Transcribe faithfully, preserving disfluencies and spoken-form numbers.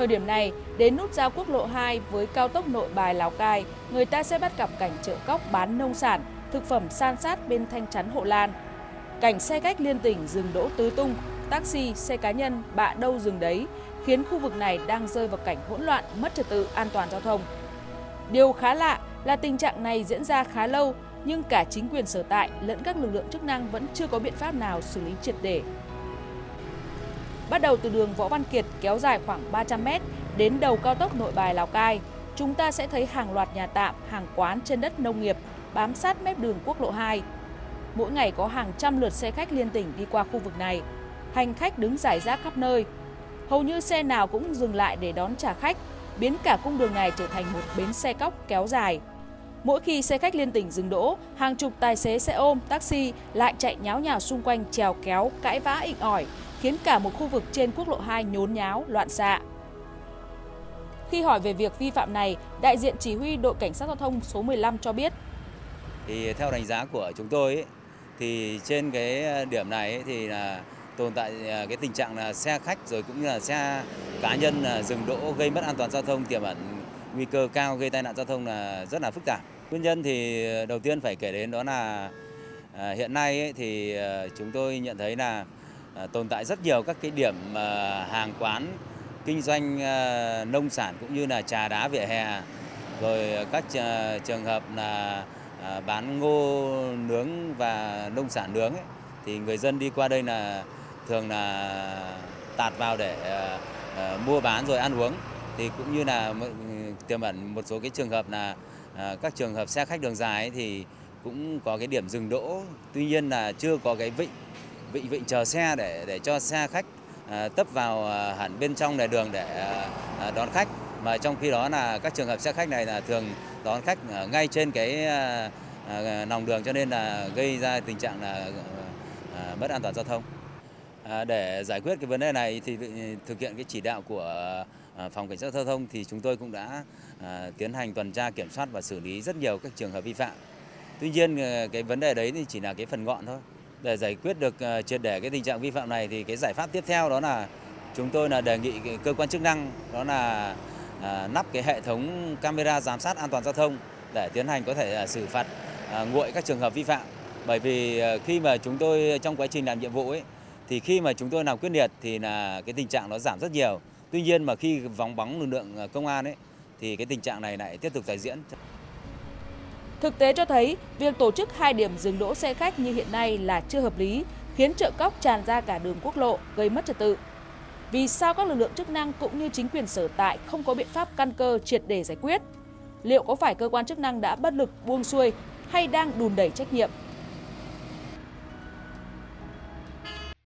Thời điểm này, đến nút giao quốc lộ hai với cao tốc Nội Bài - Lào Cai, người ta sẽ bắt gặp cảnh chợ cóc bán nông sản, thực phẩm san sát bên thanh chắn hộ lan. Cảnh xe khách liên tỉnh dừng đỗ tứ tung, taxi, xe cá nhân bạ đâu dừng đấy, khiến khu vực này đang rơi vào cảnh hỗn loạn, mất trật tự an toàn giao thông. Điều khá lạ là tình trạng này diễn ra khá lâu, nhưng cả chính quyền sở tại lẫn các lực lượng chức năng vẫn chưa có biện pháp nào xử lý triệt để. Bắt đầu từ đường Võ Văn Kiệt kéo dài khoảng ba trăm mét đến đầu cao tốc Nội Bài - Lào Cai, chúng ta sẽ thấy hàng loạt nhà tạm, hàng quán trên đất nông nghiệp bám sát mép đường quốc lộ hai. Mỗi ngày có hàng trăm lượt xe khách liên tỉnh đi qua khu vực này. Hành khách đứng rải rác khắp nơi. Hầu như xe nào cũng dừng lại để đón trả khách, biến cả cung đường này trở thành một bến xe cóc kéo dài. Mỗi khi xe khách liên tỉnh dừng đỗ, hàng chục tài xế xe ôm, taxi lại chạy nháo nhào xung quanh chèo kéo, cãi vã inh ỏi, khiến cả một khu vực trên quốc lộ hai nhốn nháo, loạn xạ. Khi hỏi về việc vi phạm này, đại diện chỉ huy đội cảnh sát giao thông số mười lăm cho biết. Thì theo đánh giá của chúng tôi ấy, thì trên cái điểm này ấy, thì là tồn tại cái tình trạng là xe khách rồi cũng như là xe cá nhân là dừng đỗ gây mất an toàn giao thông, tiềm ẩn nguy cơ cao gây tai nạn giao thông là rất là phức tạp. Nguyên nhân thì đầu tiên phải kể đến đó là à, hiện nay ấy, thì à, chúng tôi nhận thấy là à, tồn tại rất nhiều các cái điểm à, hàng quán kinh doanh à, nông sản cũng như là trà đá vỉa hè, rồi các à, trường hợp là à, bán ngô nướng và nông sản nướng ấy, thì người dân đi qua đây là thường là tạt vào để à, à, mua bán rồi ăn uống. Thì cũng như là tiềm ẩn một số cái trường hợp là à, các trường hợp xe khách đường dài ấy, thì cũng có cái điểm dừng đỗ, tuy nhiên là chưa có cái vịnh vịnh vịnh chờ xe để để cho xe khách à, tấp vào à, hẳn bên trong lề đường để à, đón khách, mà trong khi đó là các trường hợp xe khách này là thường đón khách ở ngay trên cái à, à, lòng đường, cho nên là gây ra tình trạng là à, mất an toàn giao thông. À, để giải quyết cái vấn đề này thì thực hiện cái chỉ đạo của à, phòng cảnh sát giao thông thì chúng tôi cũng đã à, tiến hành tuần tra kiểm soát và xử lý rất nhiều các trường hợp vi phạm. Tuy nhiên cái vấn đề đấy thì chỉ là cái phần ngọn thôi. Để giải quyết được uh, triệt để cái tình trạng vi phạm này thì cái giải pháp tiếp theo đó là chúng tôi là đề nghị cái cơ quan chức năng đó là uh, lắp cái hệ thống camera giám sát an toàn giao thông để tiến hành có thể uh, xử phạt uh, nguội các trường hợp vi phạm. Bởi vì uh, khi mà chúng tôi trong quá trình làm nhiệm vụ ấy thì khi mà chúng tôi làm quyết liệt thì là cái tình trạng nó giảm rất nhiều. Tuy nhiên mà khi vắng bóng lực lượng công an ấy thì cái tình trạng này lại tiếp tục tái diễn. Thực tế cho thấy, việc tổ chức hai điểm dừng đỗ xe khách như hiện nay là chưa hợp lý, khiến chợ cóc tràn ra cả đường quốc lộ, gây mất trật tự. Vì sao các lực lượng chức năng cũng như chính quyền sở tại không có biện pháp căn cơ triệt để giải quyết? Liệu có phải cơ quan chức năng đã bất lực buông xuôi hay đang đùn đẩy trách nhiệm?